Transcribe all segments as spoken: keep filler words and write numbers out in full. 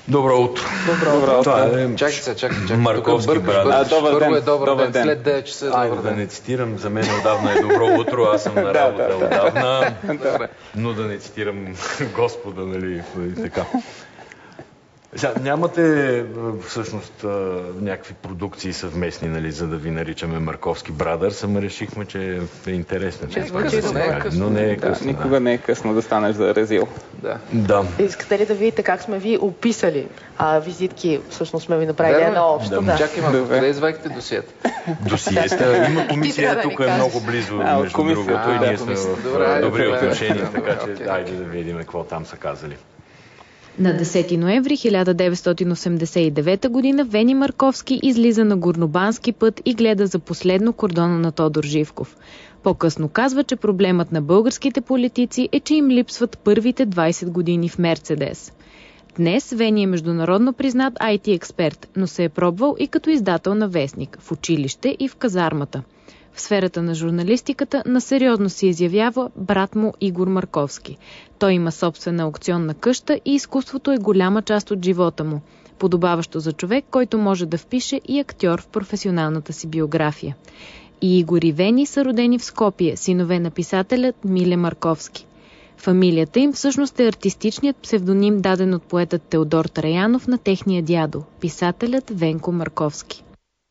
Добро утро. Добро утро. Е... Чакай се, чакай, чакай. Марковски брат. Добър ден. Е добър, добър ден. ден. След девет часа. Айде да не цитирам, за мен отдавна е добро утро, аз съм на работа да, да, отдавна, да. но да не цитирам Господа, нали, и така. Сега, нямате всъщност някакви продукции съвместни, нали, за да ви наричаме Марковски Брадърс, ама решихме, че е интересно. Че Не е късно, не е късно. Но не е Да, късно. никога Да. не е късно да станеш за резил. Да. Да. Искате ли да видите как сме ви описали а, визитки? Всъщност сме ви направили Верно? едно общо. Да. Да. Чакай малко, Добре. къде извадихте досиета? Досиета. Има Ти комисия, трябва да ни тук е кажеш. много близо, А, от между комисията, другото, и да, ние сме комисията. в Добре, а, айде, добри добре, отношения, добре, така че окей. дайде да видим какво там са казали. На десети ноември хиляда деветстотин осемдесет и девета година Вени Марковски излиза на Горнобански път и гледа за последно кордона на Тодор Живков. По-късно казва, че проблемът на българските политици е, че им липсват първите двайсет години в Мерцедес. Днес Вени е международно признат ай ти експерт, но се е пробвал и като издател на вестник, в училище и в казармата. В сферата на журналистиката насериозно се изявява брат му Игор Марковски. Той има собствена аукционна къща и изкуството е голяма част от живота му, подобаващо за човек, който може да впише и актьор в професионалната си биография. И Игор и Вени са родени в Скопие, синове на писателят Миле Марковски. Фамилията им всъщност е артистичният псевдоним, даден от поетът Теодор Траянов на техния дядо, писателят Венко Марковски.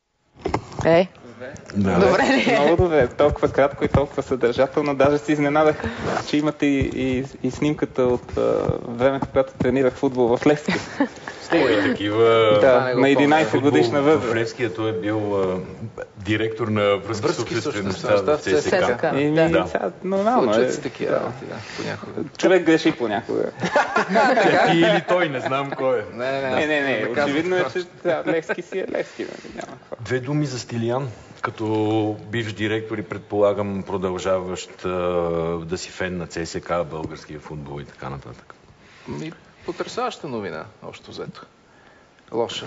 Е, Да. добре ли е? Много добре, толкова кратко и толкова съдържателно. Даже се изненадах, че имате и, и, и снимката от а, времето, когато тренирах футбол в Левски. Стига и такива... Да, не го на единайсет годишна В възраст. Левскието е бил а, директор на връзки с Връзки с обществеността обществеността в в ЦСКА. ЦСКА. Еми, Да. сега, нормално е. Случват се такива работи, да, понякога. Човек греши понякога. Ти или той, не знам кой е. Не, не, Не, не, не. казвам Очевидно е, това. че да, Левски си е Левски. Нали? Няма какво. Две думи за Стилиян. Като бивш директор и предполагам продължаващ а, да си фен на ЦСКА, българския футбол и така нататък. Ми, потресаваща новина, общо взето. Лоша.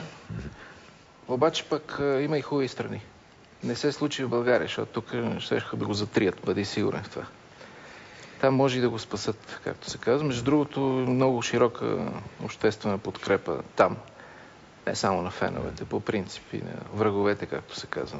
Обаче пък а, има и хубави страни. Не се случи в България, защото тук ще да го затрият, бъди сигурен в това. Там може и да го спасат, както се казва. Между другото, много широка обществена подкрепа там. Не само на феновете, по принцип и на враговете, както се казва.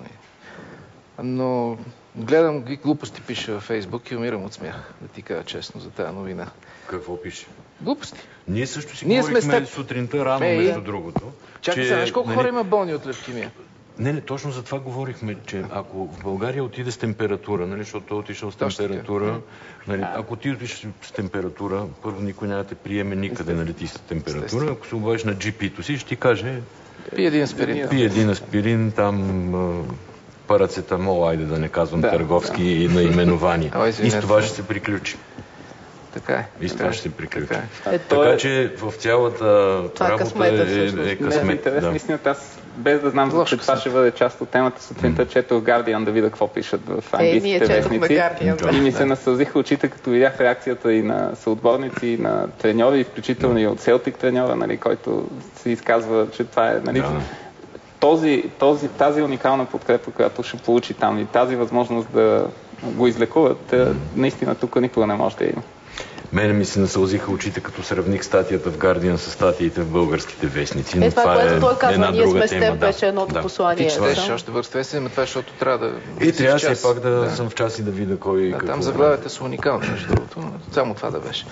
Но гледам какви глупости пише във Фейсбук и умирам от смях, да ти кажа честно, за тази новина. Какво пише? Глупости. Ние също си Ние сме говорихме с теб. сутринта рано, Ей, между другото. Чакай че, се, знаеш колко нали, хора има болни от левкемия? Не, не, точно за това говорихме, че ако в България отиде с температура, нали, защото той отишъл с Точно така. температура, нали, ако ти отиш с температура, първо никой няма да те приеме никъде, нали, ти с температура. Естествено. Ако се обадиш на джи пи-то си, ще ти каже, Пи един аспирин. пи един аспирин, там а, парацетамол, айде да не казвам Да, търговски наименования. Ой, И извинете. с това ще се приключи. Така е. И с това ще се приключи. Така е. Е, Той Така е- че в цялата Това е работа късмета, е, всъщност. е Не, в късмет. интерес Да. на истината, аз без да знам, Лош че това късмет. ще бъде част от темата, сутринта четох Guardian да видя какво пишат в Е, ние английските четохме вестници. Guardian, да. И ми се насълзиха очите, като видях реакцията и на съотборници, и на треньори, включително и от Селтик треньора, нали, който се изказва, че това е... Нали, Да. този, този, тази уникална подкрепа, която ще получи там и тази възможност да го излекуват, е, наистина тук никога не може да има. Мене ми се насълзиха очите, като сравних статията в Guardian с статиите в българските вестници. Но Е, това, което той казва, една ние друга сме с тема, теб, да. беше едното Да. послание. Ти четеш Да. още бързо, но това, защото трябва да... И си трябва в час. все пак да, съм в час и да видя кой Да, какво там прави. заглавията са уникални, между другото. но Само това да беше.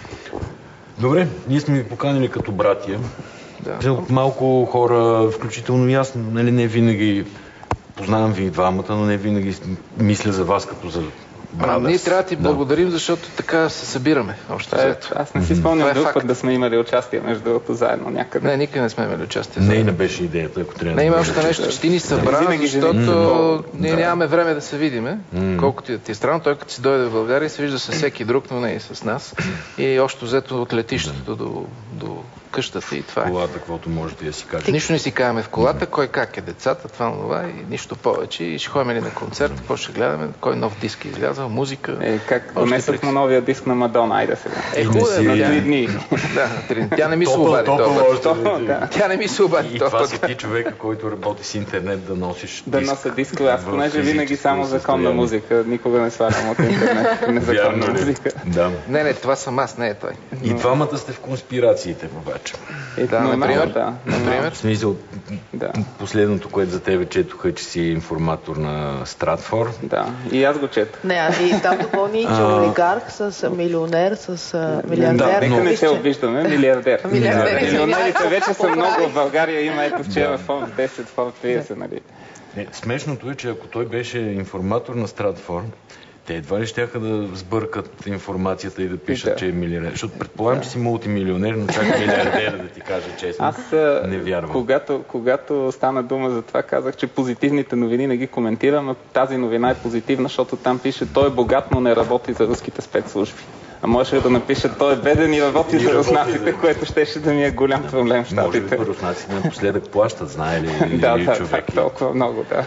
Добре, ние сме ви поканили като братия. Да. Малко хора, включително и аз, нали, не винаги познавам ви и двамата, но не винаги мисля за вас като за брат. Ние трябва да ти благодарим, защото така се събираме. Общо Е, взето. аз не си спомням Това е друг факт. път да сме имали участие между другото заедно някъде. Не, никъде не сме имали участие. Не и не беше идеята, ако трябва Не, има да още бъде нещо, честен. че ти ни събра, Винаги защото жените. ние Да. нямаме време да се видиме. М. Колкото и да ти е странно, той като си дойде в България се вижда с всеки друг, но не и с нас. И общо взето от летището до, до къщата и това е. Колата, каквото можете да си кажете. Нищо не си казваме в колата, кой как е децата, това, това и нищо повече. И ще ходим ли на концерт, какво ще гледаме, кой нов диск е излязъл, има музика. Е, как Още донесохме преди. новия диск на Мадона, айде сега. Е, И хубаво не е, си- но На тя, три дни. да, на три дни. Тя не ми се Топъл, обади топъл този още. път. Да. Тя не ми се обади И този това път. си ти човека, който работи с интернет, да носиш Да диск нося дискове. Аз в понеже винаги физическо само законна състояние. музика. Никога не свалям от интернет незаконна Вярно ли? музика. Да. Не, не, това съм аз, не е той. И двамата сте в конспирациите, обаче. Е, Да, но например. много, да. Например? В смисъл, Да. последното, което за тебе четоха, че си информатор на Стратфор. Да. И аз го чета. Не, а и там допълни, че А. олигарх с милионер, с а, милиардер. Да, Нека не Виж, се че- обиждаме, милиардер. Милиардер, Милионерите вече са много По-прави. в България. Има ето вчера Да. фонд десет, фонд тридесет, нали? Не, смешното е, че ако той беше информатор на Стратфор, те едва ли щяха да сбъркат информацията и да пишат, Да. че е милионер. Защото предполагам, че си мултимилионер, но чак милиардер, да ти кажа честно. Аз, а, не вярвам. когато, когато стана дума за това, казах, че позитивните новини не ги коментирам, но тази новина е позитивна, защото там пише, той е богат, но не работи за руските спецслужби. А можеше да напише, той е беден и работи И за работи руснаците, за- което щеше да ми е голям проблем в Може би щатите. руснаците напоследък плащат, знае ли, Да, или да, човек. да, толкова много, да.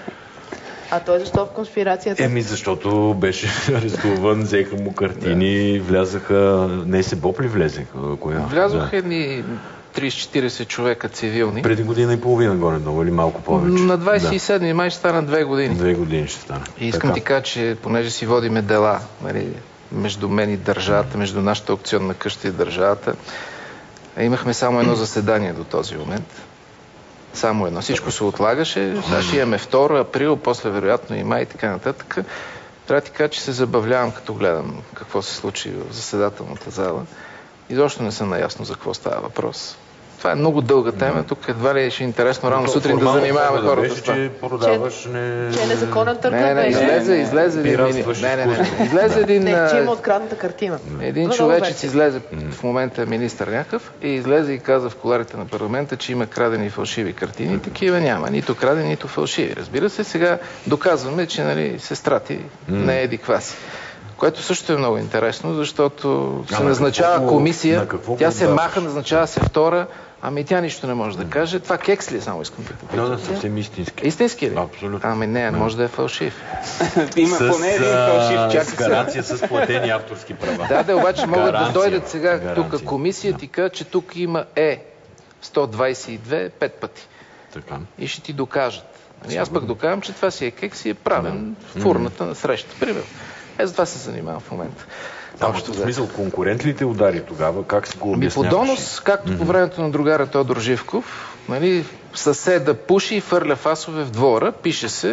А той защо в конспирацията? Еми, защото беше арестуван, взеха му картини, влязаха... Не се боб ли влезеха? Коя? Влязоха Да. едни трийсет-четирийсет човека цивилни. Преди година и половина горе-долу, или малко повече. На двадесет и седми май ще стана две Да. години. Две години ще стане. И искам Така. ти кажа, че понеже си водиме дела, нали, между мен и държавата, между нашата аукционна къща и държавата, имахме само едно заседание до този момент. Само едно. Всичко се отлагаше. Сега ще имаме втори април, после вероятно и май и така нататък. Трябва да ти кажа, че се забавлявам, като гледам какво се случи в заседателната зала. Изобщо не съм наясно за какво става въпрос. Това е много дълга тема. Тук едва ли ще е интересно рано То сутрин да формално занимаваме трябва да хората беше, с това. че продаваш не... Че е незаконен търг Не, не, не, беше. излезе, излезе един... Пиратстваш Не, не, не, изкуство. не. Излезе един... Не, че а, има открадната картина. Един Много човечец версии. излезе, в момента е министър някакъв, и излезе и каза в коларите на парламента, че има крадени и фалшиви картини. Такива няма. Нито крадени, нито фалшиви. Разбира се, сега доказваме, че нали, сестрати не е еди кваси. Което също е много интересно, защото се А на назначава какво- комисия, на какво тя го се даваш? маха, назначава се втора, ами тя нищо не може да каже. Това кекс ли е, само искам да попитам. Да, да, съвсем истински. Истински ли? Абсолютно. Ами не, може да е фалшив. Има поне един фалшив а, чак. с гаранция, с платени авторски права. Да, да, обаче могат да Гаранция, дойдат сега гаранция. тук комисия, ти кажа, че тук има Е сто двадесет и две пет пъти. Така. И ще ти докажат. Ами аз пък доказвам, че това си е кекс и е правен в фурната на среща. Примерно. Е, за това се занимавам в момента. Само Общо в взето. смисъл, конкурент ли те удари тогава? Как си го Ами по обясняваш? донос, както по времето на другара Тодор Живков, нали, съседа пуши и фърля фасове в двора, пише се,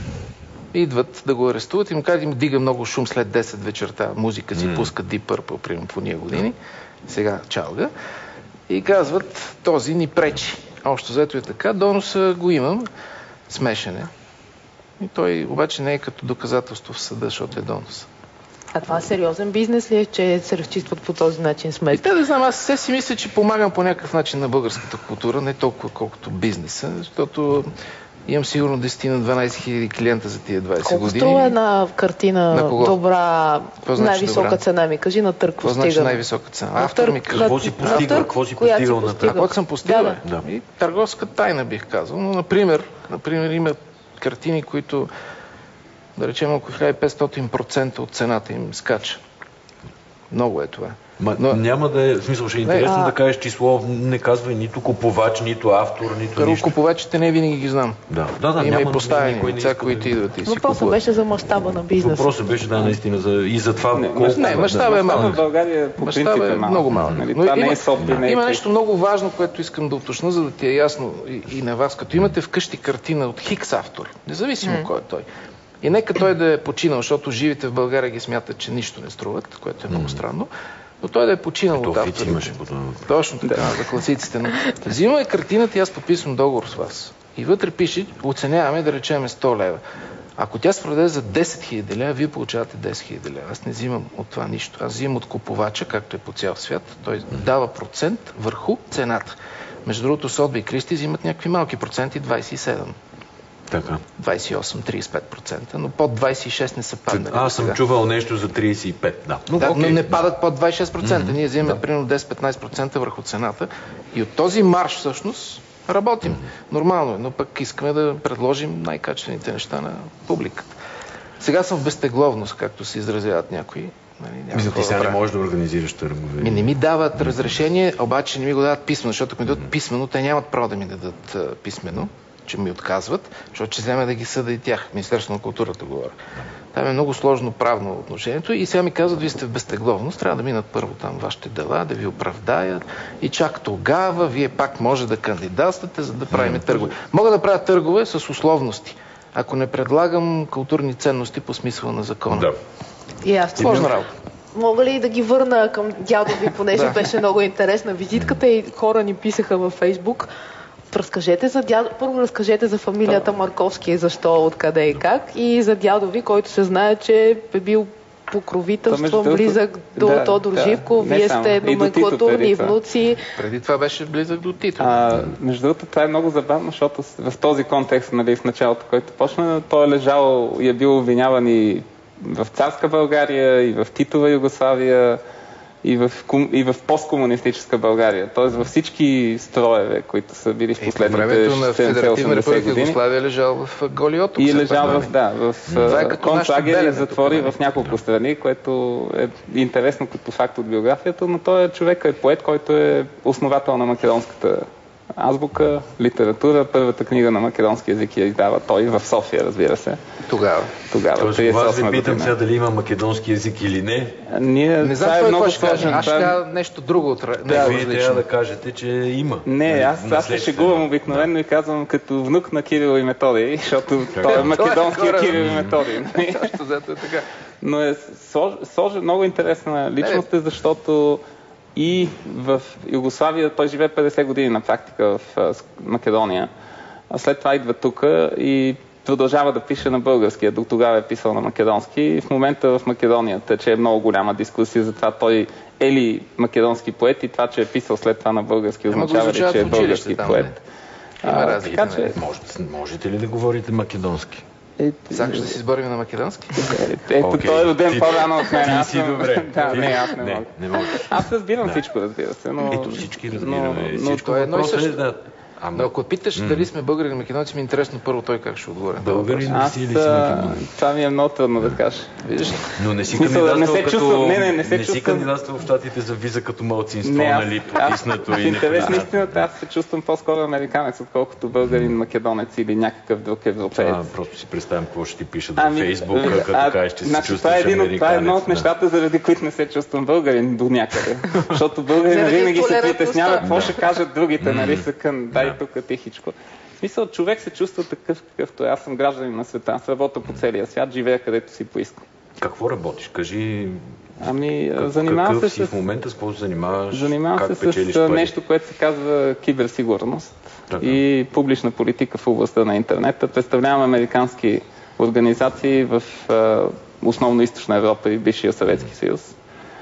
идват да го арестуват и му казват, им дига много шум след десет вечерта, музика си пуска Deep Purple, примерно по ния години, сега чалга, и казват, този ни пречи. Общо взето е така, доноса го имам, смешен е. И той обаче не е като доказателство в съда, защото е донос. А това сериозен бизнес ли е, че се разчистват по този начин И сметки? те да знам, аз все си мисля, че помагам по някакъв начин на българската култура, не толкова колкото бизнеса, защото имам сигурно десет на дванадесет хиляди клиента за тия двадесет Колко години. струва една картина На кого? добра, Какво значи най-висока добра? цена ми? Кажи на търг Какво значи постигане. най-висока цена? На Автор ми търг, кажи. Какво си на постигал? търг, Какво си която постигал на търг? А, какво съм постигал? Да, да. И търговска тайна бих казал. Но, например, например, има картини, които, да речем, около хиляда и петстотин процента от цената им скача. Много е това. Ма, Но- няма да е, в смисъл, ще е интересно а- да кажеш число, не казвай нито купувач, нито автор, нито Първо, нищо. купувачите не винаги ги знам. Да, да, да, Има няма и поставени никой не лица, иска да- които идват и си Въпросът купуват. беше за мащаба на бизнеса. Въпросът беше, да, наистина, за, и за това Не, колко... не, мащаба е Мащаба малък. в България по принцип Мащаба е е малък. много малък. Нали, Но това има, не е София, не е има Плик. нещо много важно, което искам да уточна, за да ти е ясно и, и на вас. Като имате вкъщи картина от Хикс автор, независимо кой е той, и нека той да е починал, защото живите в България ги смятат, че нищо не струват, което е много странно, но той да е починал Ето, от Фици автора. имаше по това. Точно така, за класиците. Но взимаме картината и аз подписвам договор с вас. И вътре пише, оценяваме да речем сто лева. Ако тя се продаде за десет хиляди лева, вие получавате десет хиляди лева. Аз не взимам от това нищо. Аз взимам от купувача, както е по цял свят. Той дава процент върху цената. Между другото, Сотби и Кристи взимат някакви малки проценти, двадесет и седем, Така. двадесет и осем, тридесет и пет процента, но под двадесет и шест не са паднали. Аз съм сега. чувал нещо за тридесет и пет, да. Но, Да, окей. но не падат под двадесет и шест процента. Ние взимаме примерно десет-петнадесет процента върху цената и от този марш всъщност работим. Нормално е, но пък искаме да предложим най-качествените неща на публиката. Сега съм в безтегловност, както се изразяват някои. Нали, Мисля, ти сега не можеш да организираш търгове. Ми не ми дават разрешение, обаче не ми го дават писмено, защото ако ми дадат писмено, те нямат право да ми дадат а, писмено, че ми отказват, защото ще вземе да ги съда и тях. Министерството на културата говоря. Там е много сложно правно отношението и сега ми казват, вие сте в безтегловност, трябва да минат първо там вашите дела, да ви оправдаят и чак тогава вие пак може да кандидатствате, за да правим търгове. Мога да правя търгове с условности, ако не предлагам културни ценности по смисъла на закона. Да. И аз Сложна работа. Мога ли да ги върна към дядо ви, понеже беше много интересна визитката и хора ни писаха във Фейсбук. Разкажете за дядо... Първо разкажете за фамилията Марковски, защо, откъде и как, и за дядо ви, който се знае, че е бил покровителстван, близък до да, Тодор да, Живков. Вие сте номенклатурни внуци. Преди това беше близък до Тито. А, между другото, това е много забавно, защото в този контекст, нали, в началото, който почна, той е лежал и е бил обвиняван и в царска България, и в Титова Югославия, и в, и в посткомунистическа България. Тоест във всички строеве, които са били в последните седемдесет осемдесет години. Югославия е лежал в Голи Оток. И е лежал в, да, в е концлагери и затвори в няколко страни, което е интересно като факт от биографията, но той е човек, е поет, който е основател на македонската азбука, литература. Първата книга на македонски език я издава той в София, разбира се. Тогава. Тогава. Тоест, аз ви питам сега дали има македонски език или не. Ние, не знам, това е много сложен. Аз ще кажа нещо друго от да, вие трябва да кажете, че има. Не, аз, аз се шегувам обикновено да. И казвам като внук на Кирил и Методий, защото той е македонския Кирил и Методий. Защото е така. Но е сложен, много интересна личност, защото и в Югославия той живее петдесет години на практика в Македония. А след това идва тук и продължава да пише на български. До тогава е писал на македонски. И в момента в Македония тече много голяма дискусия за това той е ли македонски поет и това, че е писал след това на български, означава ли, че е български там, поет. Има разлика. Така, че... можете, можете ли да говорите македонски? Е, Сакаш да си изборим на македонски? Е, ето okay. Той е роден по-рано от мен. Ти си съм... добре. Да, не, аз не, не мога. Не мога. Аз разбирам да. всичко, разбира се, но... Ето всички разбираме. Но, всичко но, е едно и също. Да... Ама... Но ако питаш mm. дали сме българи или македонци, ми е интересно първо той как ще отговори. Българи не си или си македонци? Това ми е много трудно да кажа. Виждаш ли? Но не си кандидатствал не се като... Чувствам, не, не, не, се не чувствам... си кандидатствал в щатите за виза като малцинство, нали, потиснато и интерес на истината, аз се чувствам по-скоро американец, отколкото българин, македонец или някакъв друг европеец. А, просто си представям какво ще ти пишат във Фейсбук, като кажеш, че се значи, чувстваш американец. Това е едно от нещата, заради които не се чувствам българин до някъде. Защото българин винаги се притеснява какво ще кажат другите, нали, са към дай тук тихичко. В смисъл, човек се чувства такъв, какъвто е. Аз съм гражданин на света, аз работя по целия свят, живея където си поискам. Какво работиш? Кажи, ами, как, занимавам се си с... в момента, с какво се занимаваш? Занимавам как се с пари? Нещо, което се казва киберсигурност така. И публична политика в областта на интернета. Представлявам американски организации в основно Източна Европа и бившия Съветски съюз.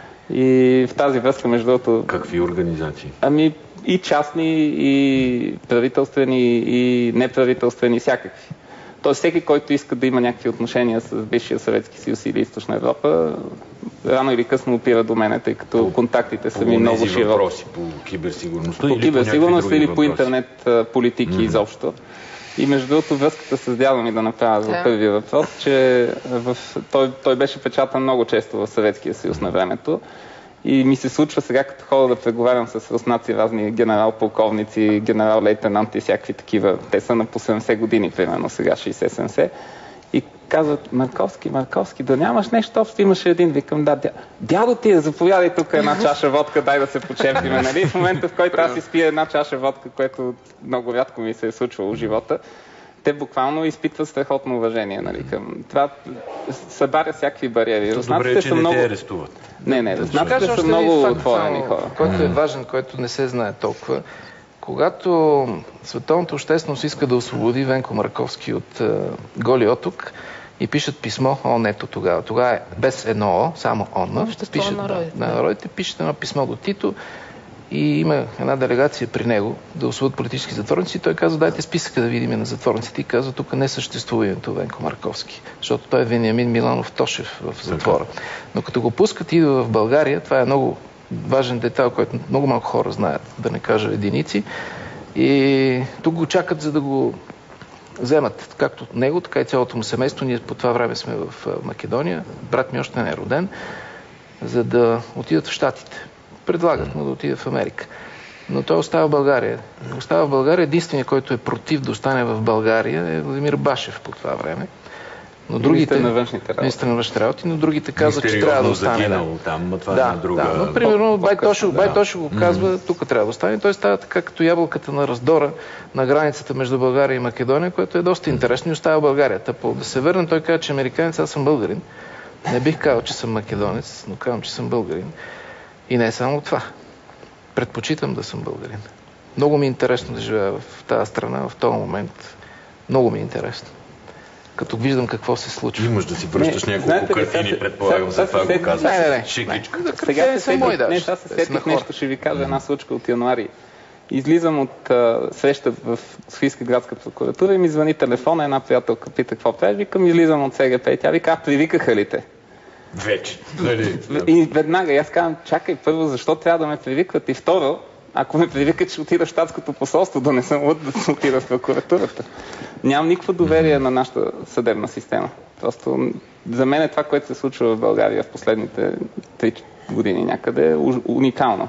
И в тази връзка, между другото... Какви организации? Ами, и частни, и правителствени, и неправителствени, всякакви. Тоест всеки, който иска да има някакви отношения с бившия Съветски съюз или Източна Европа, рано или късно опира до мене, тъй като по, контактите са ми много широки. По въпроси, по киберсигурността по или киберсигурност по или въпроси? По интернет политики mm-hmm. изобщо. И между другото връзката с дядо ми да направя за първия въпрос, че в, той, той беше печатан много често в Съветския съюз на времето. И ми се случва сега, като хода да преговарям с руснаци, разни генерал-полковници, генерал-лейтенанти и всякакви такива. Те са на по седемдесет години, примерно сега, шейсет-седемдесет. И казват, Марковски, Марковски, да нямаш нещо общо, имаше един. Викам, да, дя... дядо ти е, заповядай тук една чаша водка, дай да се почерпиме, нали? В момента, в който аз изпия една чаша водка, което много рядко ми се е случвало в живота, те буквално изпитват страхотно уважение, нали, към това. Събаря всякакви бариери. Добре, че не много... те арестуват. Не, не, руснаците са много отворени хора. Който е важен, който не се знае толкова. Когато световната общественост иска да освободи Венко Марковски от uh, Голи Оток и пишат писмо, о, ето тогава. Тогава е без едно О, само ОН. Пишат, на народите. Да, на народите пишат едно писмо до Тито и има една делегация при него да освободят политически затворници. Той казва, дайте списъка да видим на затворниците. И казва, тук не съществува името Венко Марковски, защото той е Вениамин Миланов Тошев в затвора. Но като го пускат и идва в България, това е много важен детайл, който много малко хора знаят, да не кажа единици. И тук го чакат, за да го вземат както него, така и цялото му семейство. Ние по това време сме в Македония. Брат ми още не е роден, за да отидат в Щатите. Предлагат му да отиде в Америка. Но той остава в България. Остава в България. Единственият, който е против да остане в България, е Владимир Башев по това време. Но другите, министър на външните работи. Министър на външните работи, но другите казват, че трябва да остане. Да. Там, това да, е друга... да, но примерно Байтошо да. го казва, тук трябва да остане. Той става така като ябълката на раздора на границата между България и Македония, което е доста интересно и остава в България. Тъпо да се върнем, той казва, че американец, аз съм българин. Не бих казал, че съм македонец, но казвам, че съм българин. И не е само това. Предпочитам да съм българин. Много ми е интересно да живея в тази страна, в този момент. Много ми е интересно. Като виждам какво се случва. Имаш да си връщаш не, няколко картини, предполагам, за това го казваш. Не, не, не. Шикичка. Сега се сетих, не, сега се сетих нещо, ще ви кажа една случка от януари. Излизам от а, среща в Софийска градска прокуратура и ми звъни телефона, една приятелка пита какво правиш, викам, излизам от СГП и тя вика, привикаха ли те? Вече. Дали? И веднага, аз казвам, чакай, първо, защо трябва да ме привикват? И второ, ако ме привикат, ще отида в щатското посолство, да не съм луд да се отида в прокуратурата. Нямам никакво доверие на нашата съдебна система. Просто за мен е това, което се случва в България в последните три години някъде, е уникално.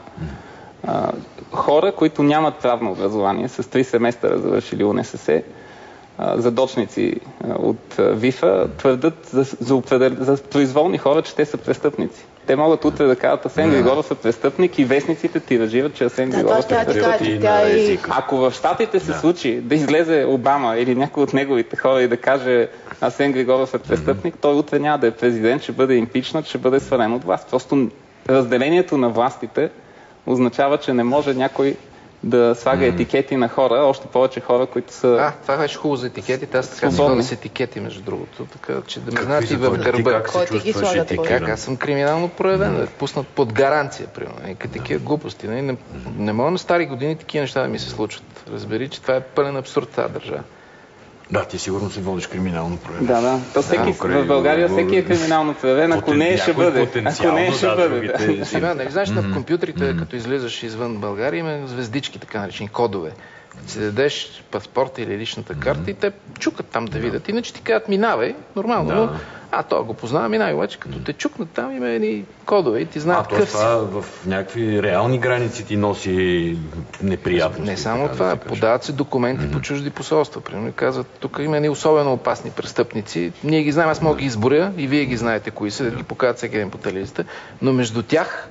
А, хора, които нямат правно образование, с три семестъра завършили УНСС, задочници от ВИФа, твърдат за, за, определ... за произволни хора, че те са престъпници. Те могат утре да кажат, Асен Григоров е престъпник и вестниците тиражират, че Асен Григоров е престъпник. И... Ако в Щатите се да. случи да излезе Обама или някой от неговите хора и да каже Асен Григоров е престъпник, той утре няма да е президент, ще бъде импичнат, ще бъде свален от власт. Просто разделението на властите означава, че не може някой да слага mm. етикети на хора, още повече хора, които са... А, това беше хубаво за етикетите. Аз така си ходя с етикети, между другото. Така, че да ме знаят и в гърба. Как се чувстваш етикет? Аз съм криминално проявен, mm. пуснат под гаранция, примерно. И такива глупости. Не, не, не мога на стари години такива неща да ми се случват. Разбери, че това е пълен абсурд тази държава. Да, ти сигурно се водиш криминално проявен. Да, да. То всеки, да, в България всеки е криминално проявен, ако не ще бъде. Ако не ще да, бъде. Да. Сега, не знаеш, mm-hmm. на компютрите, mm-hmm. като излизаш извън България, има звездички, така наречени кодове. Като си дадеш паспорта или личната карта mm-hmm. и те чукат там да видят. Иначе ти казват, минавай, нормално, да. Но а, то го познава, минай, обаче като те чукнат там, има едни кодове и ти знаят къв си. А, това в някакви реални граници ти носи неприятности. Не само това, да подават се документи mm-hmm. по чужди посолства. Примерно казват, тук има едни особено опасни престъпници. Ние ги знаем, аз мога да ги изборя и вие ги знаете кои са, да ги показват всеки ден по телевизията, но между тях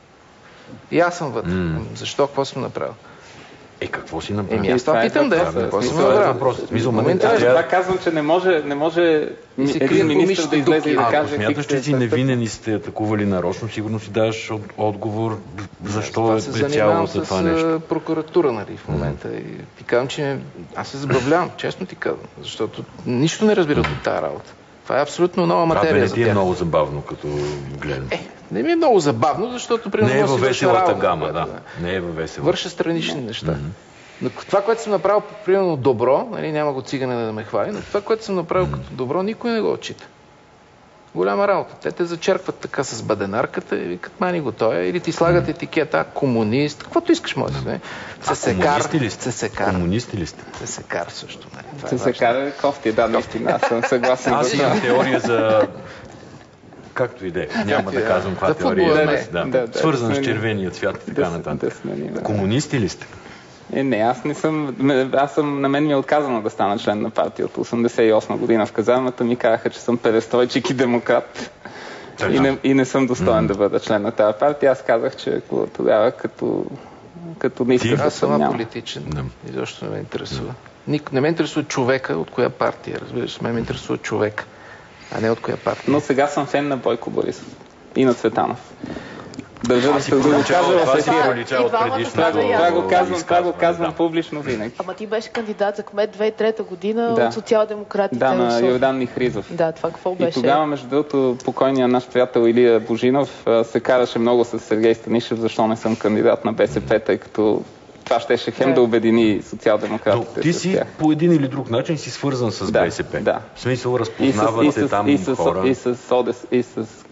и аз съм вътре. Mm. Защо? Какво съм направил? Е, какво си направил? Еми, аз това питам, да е. Какво съм направил? Това казвам, че не може, не може един министър да излезе и да каже... Ако смяташ, че си невинен и сте атакували нарочно, сигурно си даваш отговор защо е прецяло за това нещо. Аз се занимавам с прокуратура, нали, в момента. И ти казвам, че аз се забавлявам, честно ти казвам, защото нищо не разбират от тази работа. Това е абсолютно нова материя за тях. Това не е много забавно, като гледам. Е, не ми е много забавно, защото примерно не е във веселата гама, да. Не е във веселата. Върша странични неща. Mm-hmm. Но това, което съм направил, примерно добро, нали, няма го цигане да ме хвали, но това, което съм направил mm-hmm. като добро, никой не го отчита. Голяма работа. Те те зачеркват така с баденарката и викат, мани го той, или ти слагат етикета, комунист, каквото искаш, може да се. Цесекар. Цесекар. Комунисти ли сте? Цесекар също. Нали. Цесекар е кофти, да, наистина. Аз съм съгласен. Аз имам теория за... Както и да е. Няма да казвам каква теория е. Да, да, да, свързана да, с червения цвят и така нататък. Да, комунисти ли сте? Е, не, аз не съм. Аз съм, на мен ми е отказано да стана член на партия от осемдесет и осма година в казармата. Ми казаха, че съм перестройчик и демократ. Да, и, не, и не съм достоен mm. да бъда член на тази партия. Аз казах, че тогава като, като не исках да съм сама политичен. И защо не ме интересува. Ник, не ме интересува човека от коя партия. Разбираш, ме ме интересува човек, а не от коя партия. Но сега съм фен на Бойко Борисов и на Цветанов. Държа да се го казва в ефира. Това го казвам, това го казвам публично винаги. Ама ти беше кандидат за кмет две хиляди и трета година да. От социал-демократите. Да, на Йордан Михризов. Да, това какво беше? И тогава, между другото, покойният наш приятел Илия Божинов се караше много с Сергей Станишев, защо не съм кандидат на БСП, тъй като това щеше хем да, да обедини социал-демократите. Но ти си по един или друг начин си свързан с да, БСП. Да. В смисъл разпознавате и с, и с, там и с, хора. И с, Одес, и с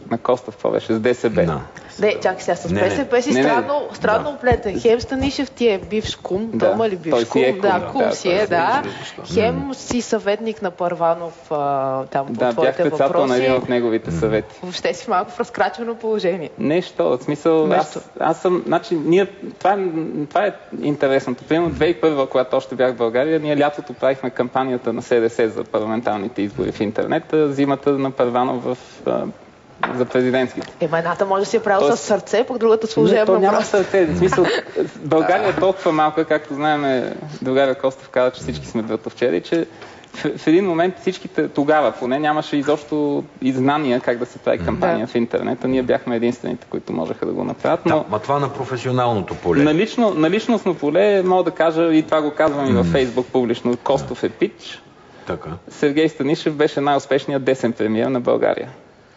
на Костов, какво беше, с ДСБ. No. Не, чакай сега, с Не, БСП си не. странно, Не, странно да. оплетен. Хем Станишев ти е бивш кум, Да. Тома ли Той бивш си кум? е кум, Да, да, кум да, си той е, си да. защо. Хем си съветник на Първанов а, там по Да, бях твоите председател на един въпроси. от неговите съвети. Въобще си малко в разкрачено положение. Нещо, в смисъл, Нещо. аз, аз съм, значи, ние, това, е, това е интересното. Примерно две хиляди и първа, когато още бях в България, ние лятото правихме кампанията на СДС за парламентарните избори в интернет, а зимата на Първанов в, а, за президентските. Ема едната може да си е правил Тоест- с сърце, пък другата Не, служебно то няма просто. сърце. В смисъл, България е толкова малка, както знаем, другаря Костов каза, че всички сме братовчери, че в, в един момент всичките, тогава поне, нямаше изобщо и знания как да се прави кампания Да. в интернет, а ние бяхме единствените, които можеха да го направят. Да, Но ма това на професионалното поле. на, лично, на личностно поле мога да кажа, и това го казвам и във Фейсбук публично, Костов е пич. Така, Сергей Станишев беше най-успешният десен премиер на България.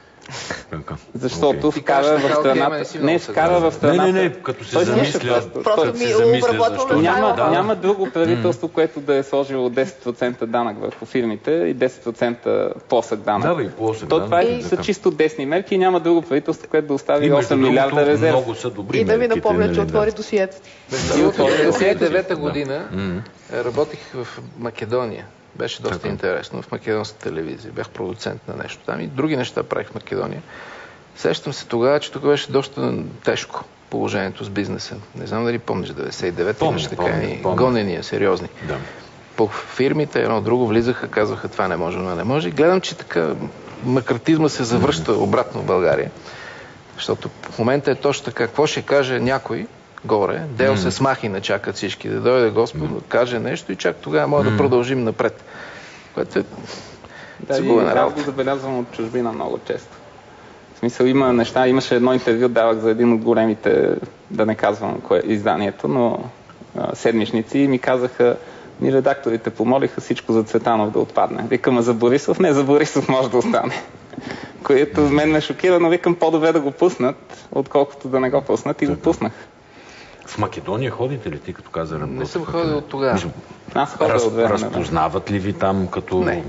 така. Защото Окей. вкара кажеш в така, окей, ама страната... не си Не, много вкара в съгласен. страната... Не, не, не, като се Той слуша замисля, просто. Просто Той- ми се замисля, обработвам защо- на Няма, Да. няма друго правителство, което да е сложило десет процента данък върху фирмите и десет процента плосък данък. Да, бе, и плосък То данък, това и е, са така. чисто десни мерки и няма друго правителство, което да остави И между осем милиарда другото, резерв. много са добри И да ви мерките, напомня, че нали, отвори да. досието. Между другото, в отвори деветдесет и досието. девета година работих в Македония. Беше доста Така. интересно в македонска телевизия. Бях продуцент на нещо там и други неща правих в Македония. Сещам се тогава, че тук беше доста тежко положението с бизнеса. Не знам дали помниш, деветдесет и девета Помня, имаше така помня, и помня. гонения сериозни. Да. По фирмите едно друго влизаха, казваха това не може, но не може. И гледам, че така макартизма се завръща обратно в България. Защото в момента е точно така. Какво ще каже някой горе? Дел се смахи, не чакат всички. Да дойде Господ, да каже нещо и чак тогава може да продължим напред. Което е Да, и загубена аз работа. го забелязвам от чужбина много често. В смисъл има неща, имаше едно интервю, давах за един от големите, да не казвам кое е изданието, но а, седмичници и ми казаха, ни редакторите помолиха всичко за Цветанов да отпадне. Викам, а за Борисов? Не, за Борисов може да остане. Което мен ме шокира, но викам по-добре да го пуснат, отколкото да не го пуснат и го пуснах. В Македония ходите ли ти, като каза работа? Не съм ходил от тогава. Аз ходя Раз, от време на време. разпознават ли ви там като... Не.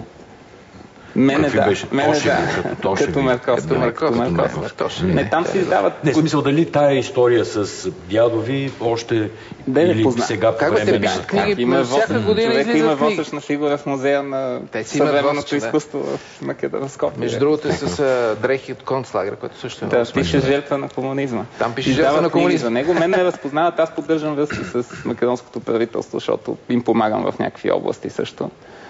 Мене Какви да, беше? мене Тошеви, да, като Тошеви. като Марковски. Като Марковски, като Марковски. Марковски. Тошеви. Не, там си дават... Не, в смисъл, дали тая история с дядо ви още Да, не или позна. сега по Как бе, те време на... пишат книги, Има всяка восъчна- година човек има излизат книги. восъчна фигура в музея на Те си имат съвременното восъчна, да. изкуство в Македония. в Скопие. Между другото е с а, дрехи от концлагера, което също е много Да, пише смешно. жертва на комунизма. Там пише И жертва дават на книги комунизма. За него мен ме разпознават, аз поддържам връзки с македонското правителство, защото им помагам в някакви области също.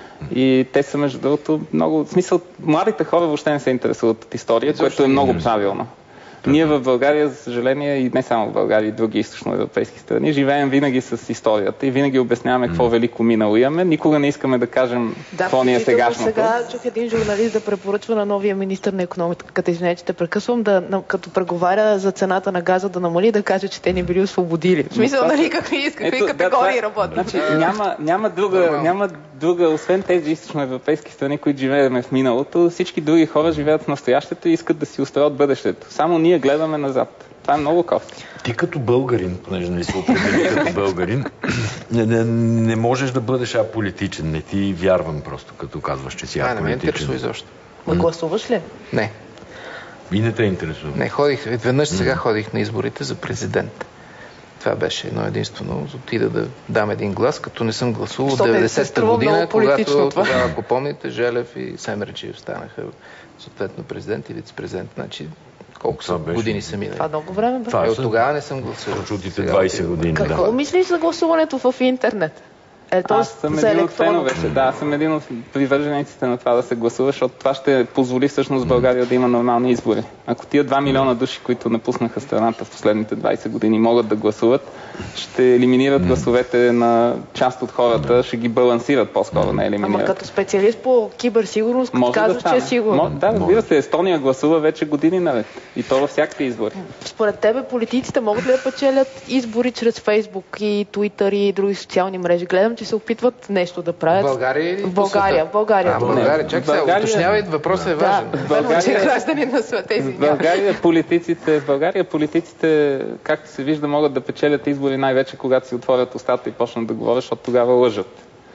И те са, между другото, много... В смисъл, младите хора въобще не се интересуват от история, което е много правилно. Ние в България, за съжаление, и не само в България, и други източноевропейски страни, живеем винаги с историята и винаги обясняваме какво велико минало имаме. Никога не искаме да кажем Да, какво ни е включително сегашното. сега чух един журналист да препоръчва на новия министър на икономиката, извинете, че те прекъсвам, да, на, като преговаря за цената на газа да намали, да каже, че те ни били освободили. В смисъл, това нали, са- какви, с какви Ето, да, категории това- работят. Значи, няма, няма, друга, Нормално. няма друга, освен тези източноевропейски страни, които живеем в миналото, всички други хора живеят в настоящето и искат да си устроят бъдещето. Само ние гледаме назад. Това е много кофти. Ти като българин, понеже не се определи като българин, не, не, не можеш да бъдеш аполитичен. Не ти вярвам просто, като казваш, че си А, не ме интересува аполитичен. изобщо. Ма гласуваш ли? Не, И не те интересува. не ходих. Веднъж сега ходих на изборите за президент. Това беше едно единствено. Отида да дам един глас, като не съм гласувал от Защото не се деветдесета струва година, много политично когато това. тогава, ако помните, Желев и Семерджиев станаха съответно президент и вице-президент. Значи, колко са Това беше- години са минали. Това много време бе. Това Е, от са тогава не съм гласувал. чутите Сега двайсет отивам. години. Какво Да. мислиш за гласуването в интернет? Е, т.е. Аз съм за един от електронно. феновете, да, аз съм един от привържениците на това да се гласува, защото това ще позволи всъщност България да има нормални избори. Ако тия два милиона души, които напуснаха страната в последните двайсет години, могат да гласуват, ще елиминират гласовете на част от хората, ще ги балансират по-скоро, не Ама елиминират. като специалист по киберсигурност, Може казваш, да че стане. е сигурно. Мо- Да, разбира се, Естония гласува вече години наред. И то във всякакви избори. Според тебе политиците могат ли да печелят избори чрез Фейсбук и Туитър и други социални мрежи? Гледам, че се опитват нещо да В правят. България или В по България, света? в България. А, в България. Чакай сега, България- уточнявай, въпросът е Да, важен. верно, че България- граждани на света, В извинявам. България политиците, в България политиците, както се вижда, могат да печелят избори най-вече когато си отворят устата и почнат да говорят, защото тогава лъжат.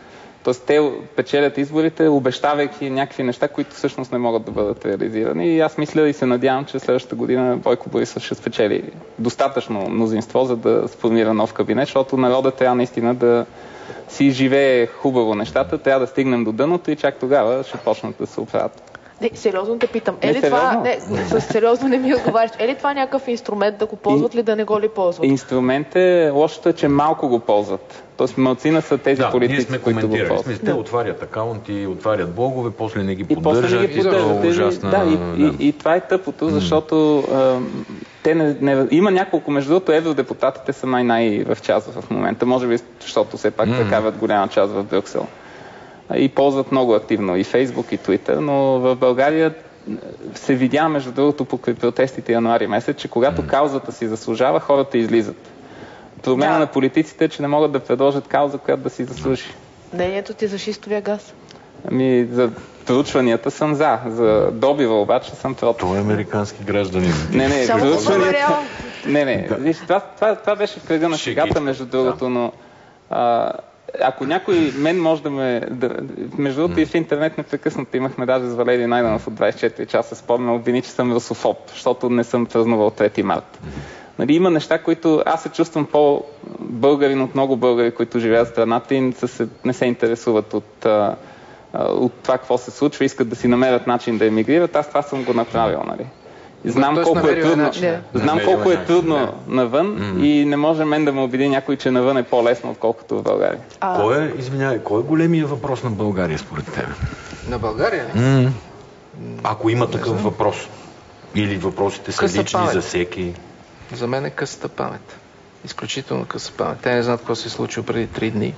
Тоест те печелят изборите, обещавайки някакви неща, които всъщност не могат да бъдат реализирани. И аз мисля и се надявам, че следващата година Бойко Борисов ще спечели достатъчно мнозинство, за да сформира нов кабинет, защото народът трябва наистина да си живее хубаво нещата, трябва да стигнем до дъното и чак тогава ще почнат да се оправят. Не, сериозно те питам. Е Не, ли това, сериозно? не, с сериозно не ми отговаряш. Е ли това някакъв инструмент да го ползват И- ли, да не го ли ползват? Инструмент е, лошото е, че малко го ползват. Тоест малцина са тези Да, ние политици, сме които го коментирали. ползват. Смисъл, те отварят акаунти, отварят блогове, после не ги И после поддържат. не ги и това е поддържат. Тези- ужасна... Да, и, и, и това е тъпото, защото а, те не, не, има няколко, между другото, евродепутатите са май най в час в момента, може би, защото все пак прекарват голяма част в Брюксел. И ползват много активно и Фейсбук, и Твитър, но в България се видя, между другото, по протестите януари месец, че когато каузата си заслужава, хората излизат. Проблема Да. на политиците е, че не могат да предложат кауза, която да си заслужи. Мнението ти за шистовия газ? Ами, за проучванията съм за. За добива обаче съм против. Това е американски гражданин. Не, не, Само проучванията... проверявам. Не, не, виж, това, това, това беше в кръга на Шегичка. шегата, между другото, но а, ако някой мен може да ме... Да, между другото и в интернет непрекъснато имахме даже с Валерий Найденов от двайсет и четири часа спомена, обвини, че съм русофоб, защото не съм празнувал трети март. Нали, има неща, които аз се чувствам по-българин от много българи, които живеят в страната и не се, не се интересуват от, а, от това какво се случва, искат да си намерят начин да емигрират. Аз това съм го направил. Нали. Знам Тоест, колко е намерил е трудно, начин. Да. знам Намерил е колко е начин, трудно да. навън М. и не може мен да ме убеди някой, че навън е по-лесно, отколкото в България. А, Кой е, извинявай, кой е големия въпрос на България според теб? На България ли? М. Ако има такъв въпрос. Или въпросите са Къса лични памет. за всеки. За мен е късата памет. Изключително къса памет. Те не знаят какво се е случило преди три дни.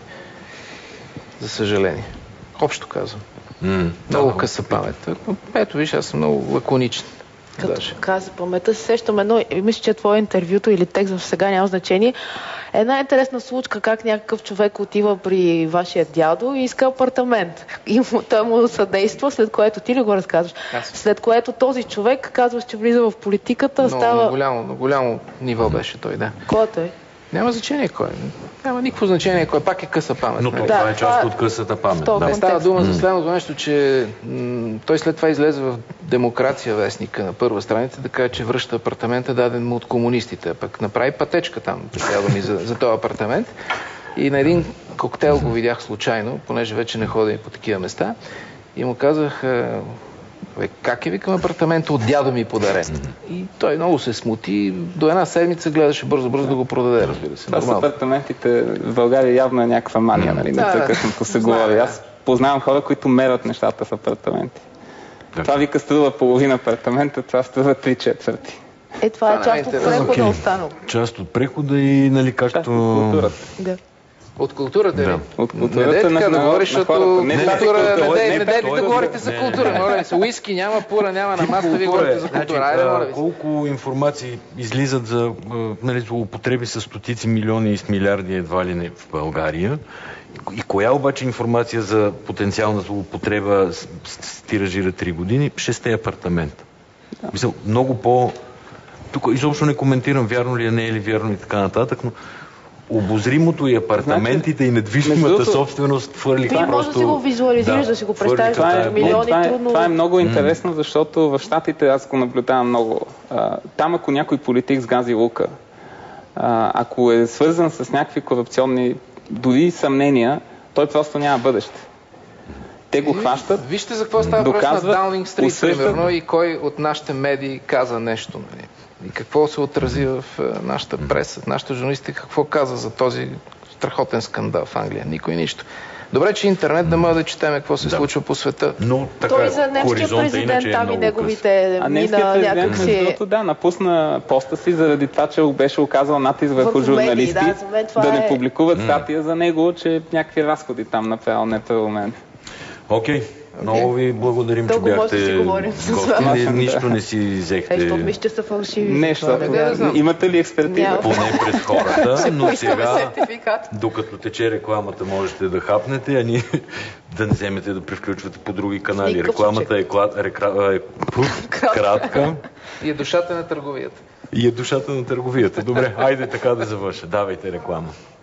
За съжаление. Общо казвам. М. Много Да, къса памет. Ето виж, аз съм много лаконичен. като Даже. каза паметта, се сещам едно, мисля, че твое интервюто или текст в сега няма значение. Една интересна случка, как някакъв човек отива при вашия дядо и иска апартамент. И му, той му съдейства, след което ти ли го разказваш? Аз. След което този човек казваш, че влиза в политиката, Но, става... на, голямо, на голямо ниво беше той, да. Кой е той? Няма значение кой. Няма никакво значение кой. Пак е къса памет. Но нали? това Да, е част това- от късата памет. в този Да. контекст. Става дума за следното нещо, че м- той след това излезе в Демокрация вестника на първа страница да каже, че връща апартамента, даден му от комунистите. Пък направи пътечка там, трябва ми, за, за този апартамент. И на един коктейл го видях случайно, понеже вече не ходя по такива места. И му казах, а, бе, как е, викам, апартамента от дядо ми подарен. И той много се смути. До една седмица гледаше бързо-бързо да го продаде, разбира се. Това с Нормално. апартаментите в България явно е някаква мания, нали? Да, Непрекъснато се знае, говори. да. Аз познавам хора, които мерят нещата в апартаменти. Да. Това вика струва половина апартамента, това струва три четвърти. Е, това е Това не е част от интересно. прехода Окей. останал. Част от прехода и, нали, Част както... от културата. Да. От културата ли? Да. От Не културата дей на, така да на, говориш, на защото хората. Не, не, тази култура, култура, не, дей- не, не дей той да е- говорите за не, култура. не. Моля ви се, уиски няма, пура няма на маста, ви говорите за култура. Айде, моля ви се. колко информации излизат за, а, нали, злоупотреби с стотици милиони и с милиарди едва ли не в България? И коя обаче информация за потенциална злоупотреба с- с- тиражира три години? Шесте апартамента. Мисля, много по... Тук изобщо не коментирам вярно ли е, не е ли вярно и така нататък, но обозримото и апартаментите и недвижимата между другото, собственост хвърлиха Ти просто... можеш да си го визуализираш, да си го представиш хвърлиха Това е, тая не, милиони това, е, трудно- това е много интересно, защото в Щатите аз го наблюдавам много. А, там ако някой политик сгази лука, а, ако е свързан с някакви корупционни дори съмнения, той просто няма бъдеще. Те го хващат. Вижте за какво става въпрос на доказват, Даунинг Стрит, осъждат. примерно, и кой от нашите медии каза нещо. Нали? И какво се отрази в е, нашата преса, нашата журналистика, какво каза за този страхотен скандал в Англия. Никой нищо. Добре, че интернет да може да четеме какво се Да. случва по света. Но така, Той за немския хоризонта президент иначе е там и много неговите А немският мина президент, някакси... между другото, да, напусна поста си заради това, че беше оказал натиск върху Върху медии, журналисти да, за мен това да не е- публикуват статия за него, че някакви разходи там направил неправомерно. Окей. Много ви благодарим, че Дълго може да бяхте си говорим с гости. вас. Не, нищо не си Е, защото взехте ми ще са фалшиви. Не, това защото не знам. имате ли експертиза? Няма. поне пред хората, но Поискаме сега, сертификат. докато тече рекламата, можете да хапнете, а ние да не вземете да превключвате по други канали. Никакъв Рекламата е, клад, рекра, е пуф, кратка И е душата на търговията. и е душата на търговията. Добре, айде така да завърша. Давайте реклама.